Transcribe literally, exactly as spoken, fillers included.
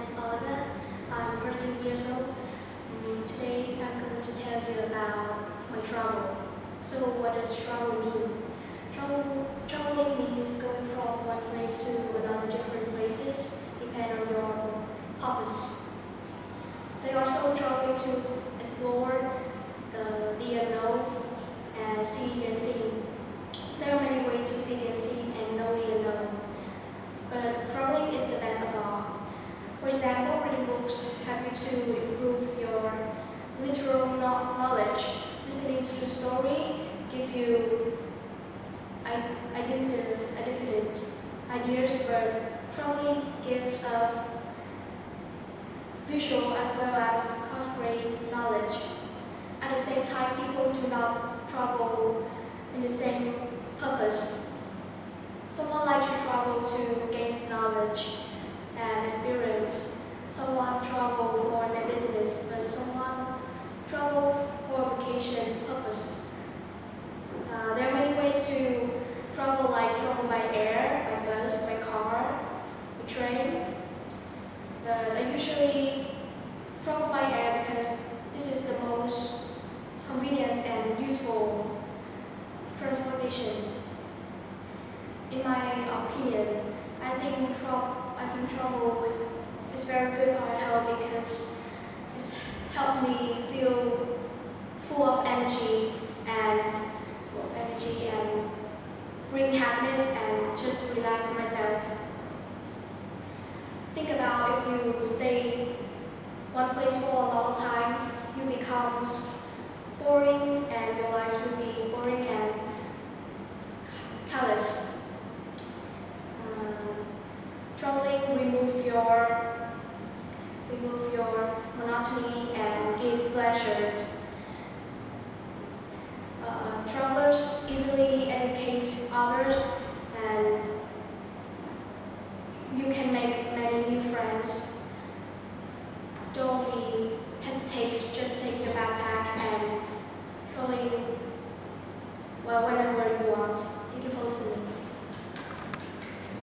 is Oliver. I'm thirteen years old. Mm, today I'm going to tell you about my travel. So what does travel mean? Travel, traveling means going from one place to another different places, depending on your purpose. They are also traveling to explore the, the unknown and see the unseen. There are many ways to see the unseen and know the unknown, but traveling is the best of all. For example, reading books help you to improve your literal kno- knowledge. Listening to the story give you I- ident- infinite ideas, but traveling gives us visual as well as concrete knowledge. At the same time, people do not travel in the same purpose. Someone likes to travel to gain knowledge and experience. Someone travel for their business, but someone travel for vacation purpose. Uh, there are many ways to travel, like travel by air, by bus, by car, by train. But I usually travel by air because this is the most convenient and useful transportation. In my opinion, I think tra- I think travel is very good for my health because it's helped me feel full of energy and full of energy and bring happiness and just relax myself. Think about if you stay one place for a long time, you become boring and your life will be boring and callous. Um, traveling remove your remove your monotony and give pleasure. Uh, travelers easily educate others and you can make many new friends.